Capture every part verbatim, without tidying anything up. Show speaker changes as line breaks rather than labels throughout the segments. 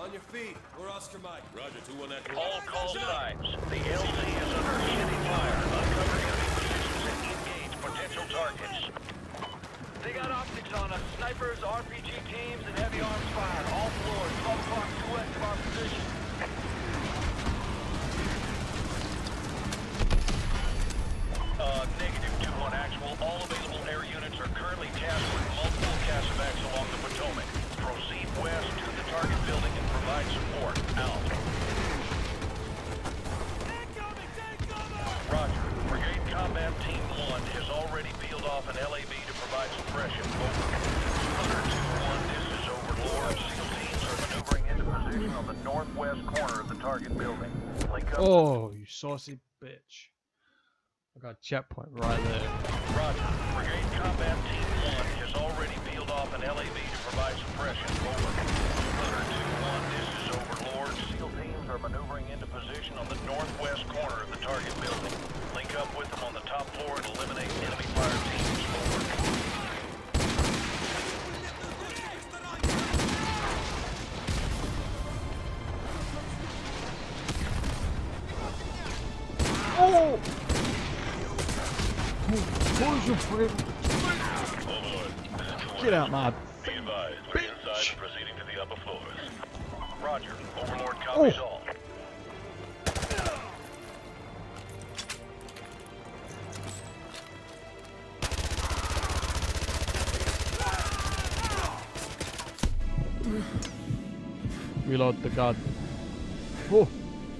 On your feet. We're Oscar Mike. Roger, two one at
all call signs. The L C is under heavy fire. Uncover enemy positions and engage potential targets. They got optics on us. Snipers, R P G teams, and heavy arms fire. All floors. twelve o'clock to west of our position. Uh, negative two one actual. All available air units are currently tasked with multiple Casavacs along the Potomac. Proceed west to the target building and provide support. Out. Roger. Brigade Combat Team one has already peeled off an L A V to provide suppression. Over. Hunter two one, this is Overlord. SEAL teams are maneuvering into position on the northwest corner of the target building. Link up.
Oh, you saucy bitch. I got a checkpoint right there.
Roger. Brigade Combat Team one has already peeled off an L A V to provide suppression. Over. Hunter two one, this is Overlord. SEAL teams are maneuvering into position on the northwest corner of the target building. Link up with them on the top floor and eliminate enemy fire teams. Over.
Oh! Who's your friend? Get out, my
Be advised, we're inside and proceeding to the upper floors. Roger. Overlord
Oh.
copies all.
Reload the gun. Oh!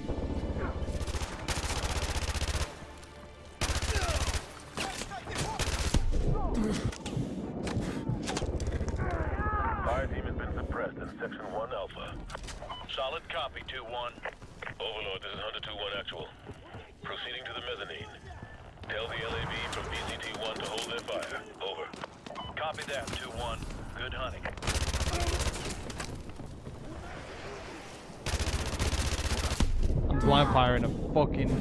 Fire team has been suppressed in Section one Alpha. Solid copy, two one. Overlord, this is Hunter two one actual. Proceeding to the mezzanine. Tell the L A V from B C T one to hold their fire. Over. Copy that, two one. Good hunting.
I'm blind firing a fucking.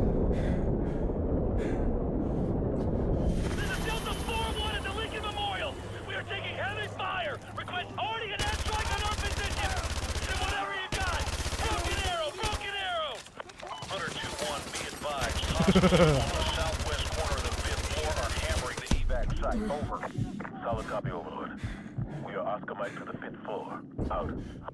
This is Delta four one at the Lincoln Memorial. We are taking heavy fire. Request already an airstrike on our position. Send whatever you got. Broken arrow, broken arrow. Hunter two one, be advised. Hostiles on the southwest corner of the fifth floor are hammering the evac site. Over. Solid copy, Overlord. We are Oscar Mike to the fifth floor. Out.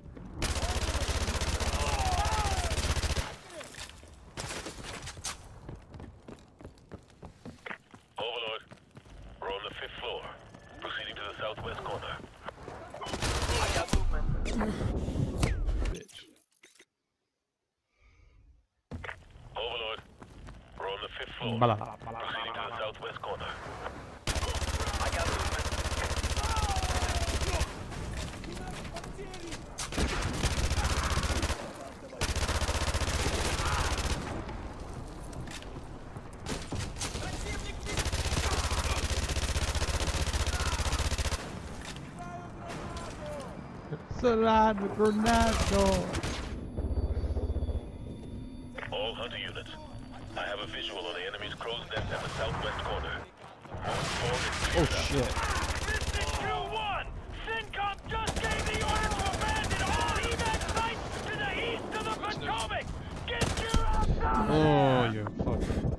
Overlord, we're on the fifth floor. Proceeding to the southwest corner. I got movement.
Bitch.
Overlord, we're on the fifth floor.
Blah, blah,
Proceeding to the southwest corner. I got movement.
Salad with Ronaldo.
All Hunter units, I have a visual on the enemy's crow's nest at the southwest corner.
Oh shit.
This is two one! CENTCOM just gave the order to abandon all evac sites to the east of the Potomac! Get your ass out!
Oh, you fucking.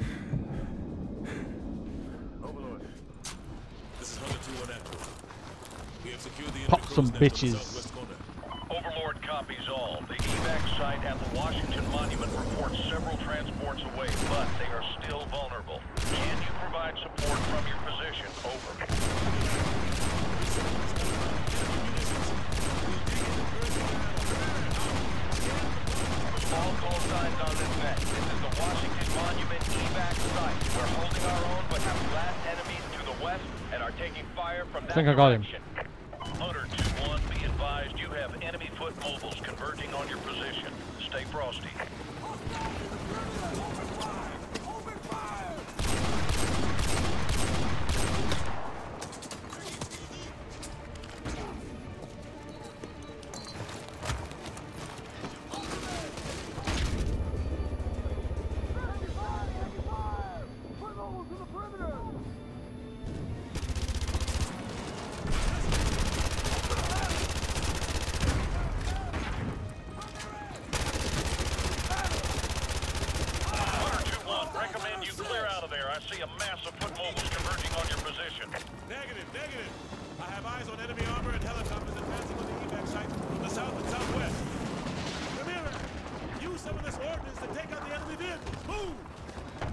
Overlord. This is Hunter two one actual. We have secured the
Pop
enemy
some
crow's nest on the
bitches.
southwest corner.
Overlord copies all. The evac site at the Washington Monument reports several transports away, but they are still vulnerable. Can you provide support from your position? Over. All call signs on this net. This is the Washington Monument evac site. We're holding our own, but have flat enemies to the west and are taking fire from that
I think I got him.
direction. Hunter two one, be advised you have enemy foot mobiles converging on your position. Stay frosty.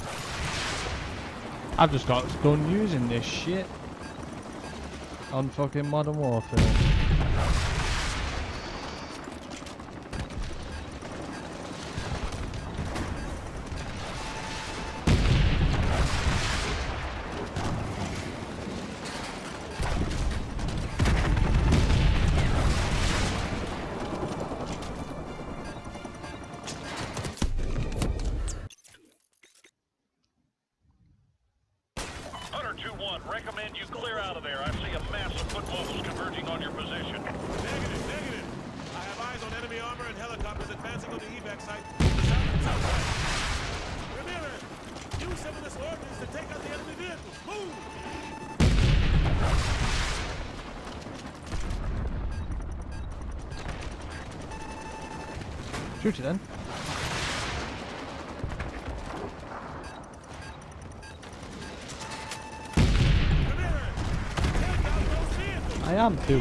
I've just got done using this shit on fucking Modern Warfare.
two one, recommend you clear out of there. I see a mass of foot mobiles converging on your position.
Negative, negative. I have eyes on enemy armor and helicopters advancing on the evac site to the south and southwest. Ramirez, use some of this ordnance to take out the enemy vehicles. Move!
Shoot it then. I am doing.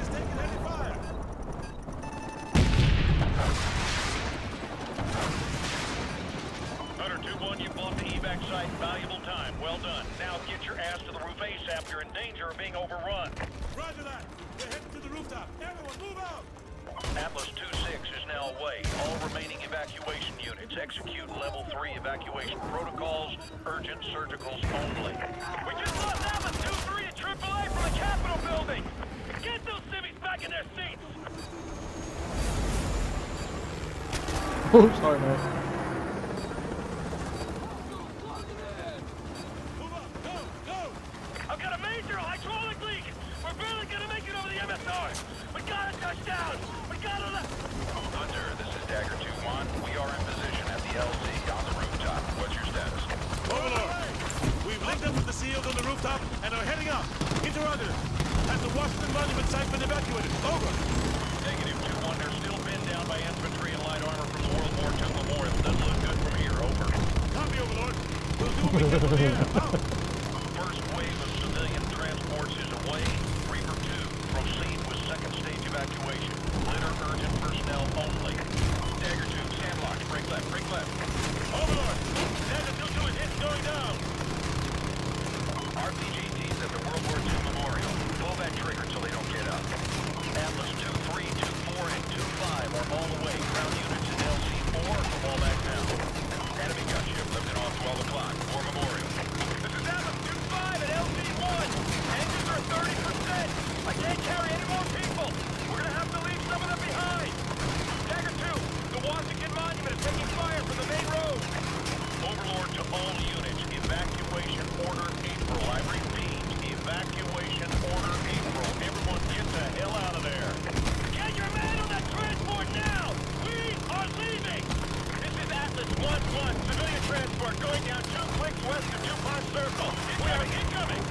Hunter two one, you bought the evac site. Valuable time. Well done. Now get your ass to the roof ASAP. You're in danger of being overrun.
Roger that. We're heading to the rooftop. Everyone, move out!
Atlas two six is now away. All remaining evacuation units execute level three evacuation protocols. Urgent surgicals only. We just lost Atlas two three to triple A from the Capitol building. Get those civvies back in their seats!
Oh, sorry, mate.
Move up! Go! Go!
I've got a major hydraulic leak! We're barely gonna make it over the M S R! We gotta touch down! We gotta let... Hunter, this is Dagger two one. We are in position at the L C on the rooftop. What's your status?
Overlord! We've linked up with the SEALs on the rooftop and are heading up. Interrogative. Has the Washington Monument site been evacuated? Over.
Negative two one. They're still pinned down by infantry and light armor from the World War two Memorial. Doesn't look good from here. Over.
Copy, Overlord. We'll do what we can from the air. Out.
First wave of civilian transports is away. Reaper two, proceed with second stage evacuation. Litter urgent personnel only. Dagger two, sandlock. Break left, break left.
Overlord! Dagger two two is hit going down.
R P G teams at the World War two Memorial. Pull that trigger so they don't get up. Atlas two three, two four, and two five are all away. Ground units in L C four fall back down. Enemy gunship lifting off twelve o'clock. War Memorial. This is Atlas two five at L C one. Engines are thirty percent. I can't carry any more people. We're gonna have to leave some of them behind. Dagger two, the Washington Monument is taking fire from the main road. Overlord to all units. Evacuation order April. I repeat, evacuation order April. Everyone get the hell out of there. Get your man on that transport now! We are leaving! This is Atlas one one, civilian transport going down two clicks west of DuPont Circle. Incoming, incoming!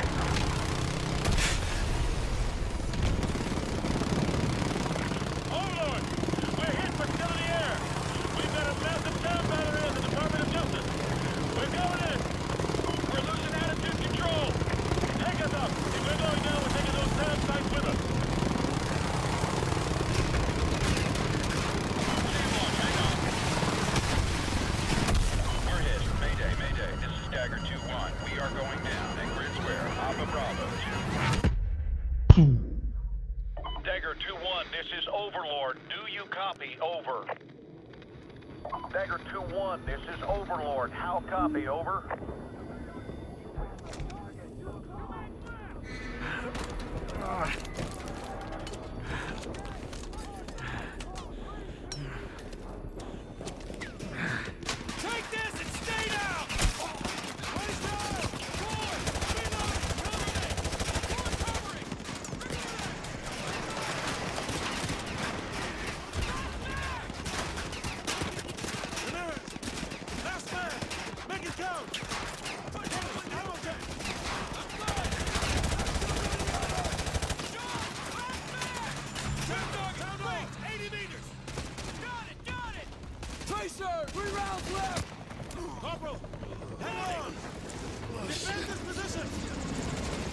Overlord! We're hit, but still in the air! We've got a massive sound battery on the Department of Justice. We're going in! We're losing attitude control! Take us up! If we're going down, we're taking those sound sites with us! Seawalk, hang on! We're hit. Mayday, mayday. This is Dagger two one. We are going down at Grid Square. Alpha Bravo. Dagger two one, this is Overlord. Do you copy? Over. Dagger two one, this is Overlord. How copy? Over.
Take this and stay down! Place down! Forward! Reload! Cover me! Forward covering! Ramirez! Last man! Make it count! Ammo check! Turn dog, count off! eighty meters! Got it! Got it! Tracer! Three rounds left! Corporal! Hang on! Defend this position!